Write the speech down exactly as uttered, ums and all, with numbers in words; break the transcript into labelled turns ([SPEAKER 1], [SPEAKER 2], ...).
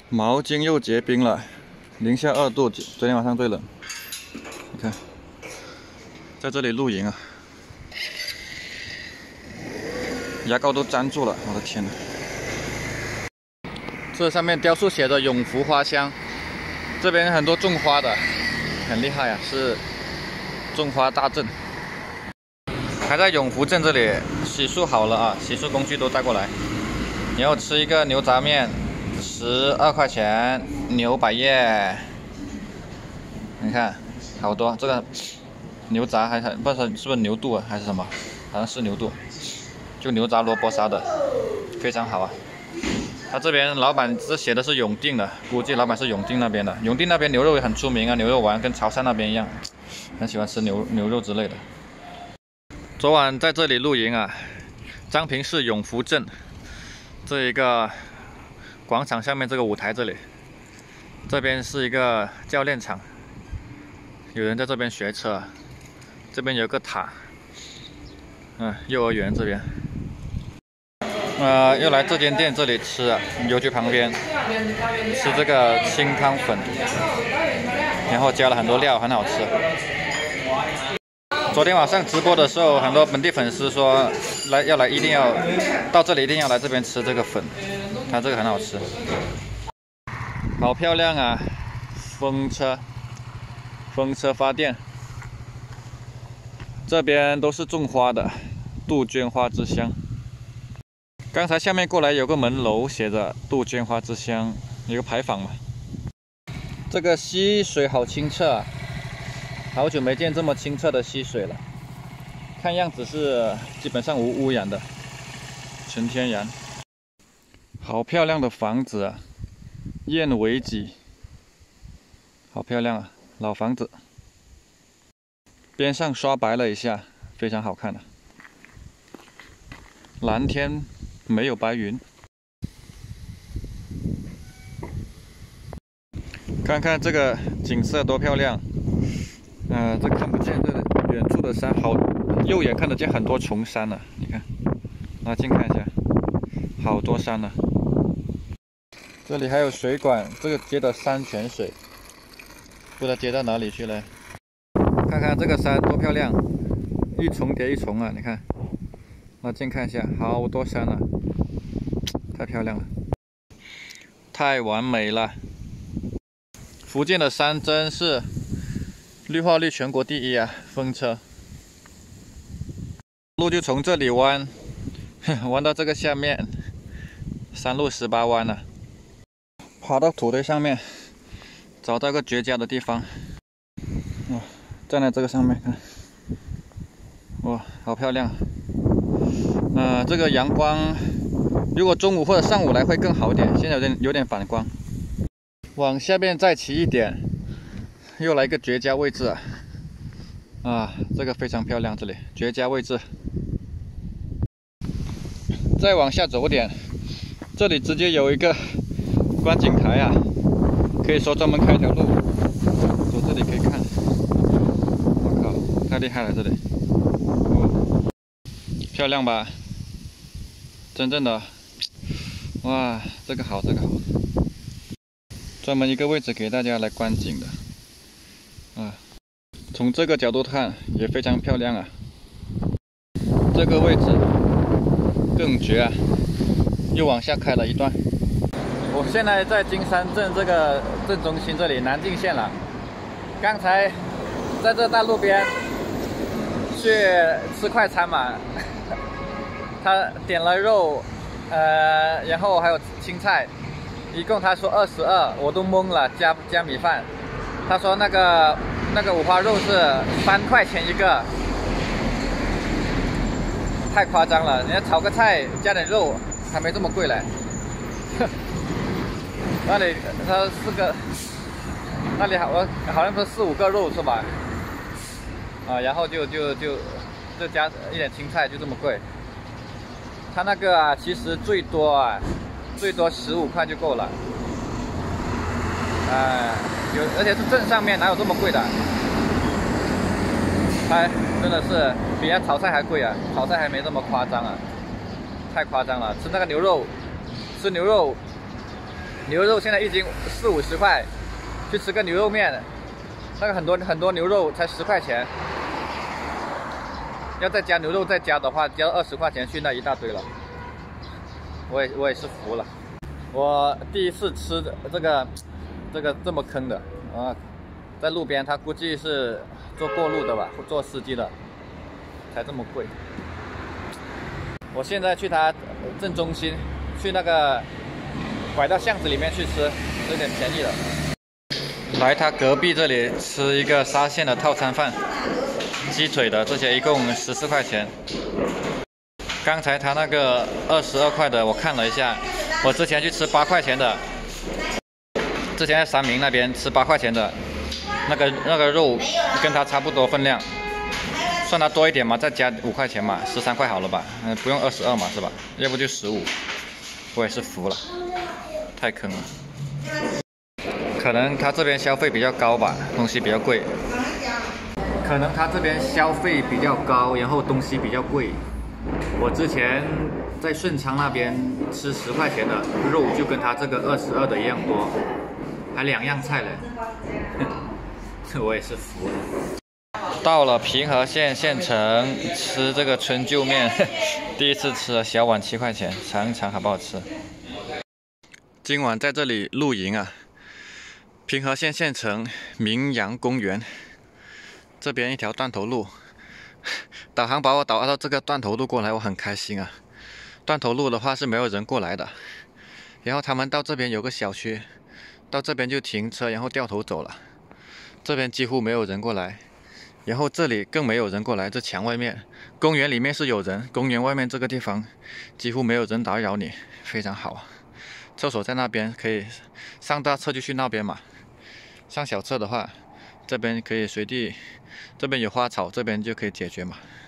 [SPEAKER 1] 毛巾又结冰了，零下二度，昨天晚上最冷。你看，在这里露营啊，牙膏都粘住了，我的天哪！这上面雕塑写着“永福花乡”，这边很多种花的，很厉害啊，是种花大镇。还在永福镇这里洗漱好了啊，洗漱工具都带过来。然后吃一个牛杂面，十二块钱，牛百叶。你看，好多这个牛杂还很不知道是不是牛肚啊，还是什么？好像是牛肚，就牛杂萝卜沙的，非常好啊。他这边老板这写的是永定的，估计老板是永定那边的。永定那边牛肉也很出名啊，牛肉丸跟潮汕那边一样，很喜欢吃牛牛肉之类的。昨晚在这里露营啊，彰平市永福镇这一个广场下面这个舞台这里，这边是一个教练场，有人在这边学车，这边有个塔，嗯，幼儿园这边。呃，又来这间店这里吃啊，邮局旁边吃这个清汤粉，然后加了很多料，很好吃。昨天晚上直播的时候，很多本地粉丝说来要来，一定要到这里，一定要来这边吃这个粉，它这个很好吃，好漂亮啊！风车，风车发电，这边都是种花的，杜鹃花之乡。刚才下面过来有个门楼，写着杜鹃花之乡，有个牌坊嘛。这个溪水好清澈啊，好久没见这么清澈的溪水了。看样子是基本上无污染的，纯天然。好漂亮的房子啊，燕尾脊，好漂亮啊，老房子。边上刷白了一下，非常好看的、啊。蓝天。没有白云，看看这个景色多漂亮！呃，这看不见这远处的山，好，右眼看得见很多重山呢、啊。你看，拿近看一下，好多山呢、啊。这里还有水管，这个接的山泉水，不知道接到哪里去了。看看这个山多漂亮，一重叠一重啊！你看。拿近看一下，好多山啊，太漂亮了，太完美了。福建的山真是绿化率全国第一啊！风车路就从这里弯，弯到这个下面，山路十八弯了、啊。爬到土堆上面，找到个绝佳的地方。哇，站在这个上面看，哇，好漂亮。呃，这个阳光，如果中午或者上午来会更好一点，现在有点有点反光。往下面再骑一点，又来一个绝佳位置啊！啊，这个非常漂亮，这里绝佳位置。再往下走点，这里直接有一个观景台啊，可以说专门开一条路，走这里可以看。我靠，太厉害了这里！哦，漂亮吧？真正的，哇，这个好，这个好，专门一个位置给大家来观景的，啊，从这个角度看也非常漂亮啊。这个位置更绝啊，又往下开了一段。我现在在金山镇这个镇中心这里，南靖县了。刚才在这大路边去吃快餐嘛。他点了肉，呃，然后还有青菜，一共他说二十二，我都懵了，加加米饭。他说那个那个五花肉是三块钱一个，太夸张了！人家炒个菜加点肉还没这么贵嘞。那里他四个，那里好我好像是四五个肉是吧？啊，然后就就就就加一点青菜，就这么贵。它那个啊，其实最多啊，最多十五块就够了。哎、呃，有，而且是镇上面哪有这么贵的？它真的是比人家炒菜还贵啊，炒菜还没这么夸张啊，太夸张了。吃那个牛肉，吃牛肉牛肉现在一斤四五十块，去吃个牛肉面，那个很多很多牛肉才十块钱，要再加牛肉再加的话，加二十块钱去那一大堆了。我也我也是服了，我第一次吃的这个这个这么坑的啊，在路边，他估计是做过路的吧，做司机的，才这么贵。我现在去他正中心，去那个拐到巷子里面去吃，有点便宜了。来他隔壁这里吃一个沙县的套餐饭，鸡腿的这些一共十四块钱。刚才他那个二十二块的，我看了一下，我之前去吃八块钱的，之前在三明那边吃八块钱的，那个那个肉跟他差不多分量，算他多一点嘛，再加五块钱嘛，十三块好了吧？嗯，不用二十二嘛，是吧？要不就十五，我也是服了，太坑了。可能他这边消费比较高吧，东西比较贵。可能他这边消费比较高，然后东西比较贵。我之前在顺昌那边吃十块钱的肉，就跟他这个二十二的一样多，还两样菜嘞，我也是服了。到了平和县县城吃这个春臼面，第一次吃了，小碗七块钱，尝一尝好不好吃？今晚在这里露营啊，平和县县城明阳公园这边一条断头路。导航把我导到这个断头路过来，我很开心啊。断头路的话是没有人过来的，然后他们到这边有个小区，到这边就停车，然后掉头走了。这边几乎没有人过来，然后这里更没有人过来。这墙外面，公园里面是有人，公园外面这个地方几乎没有人打扰你，非常好。厕所在那边，可以上大车就去那边嘛。上小车的话，这边可以随地。这边有花草，这边就可以解决嘛。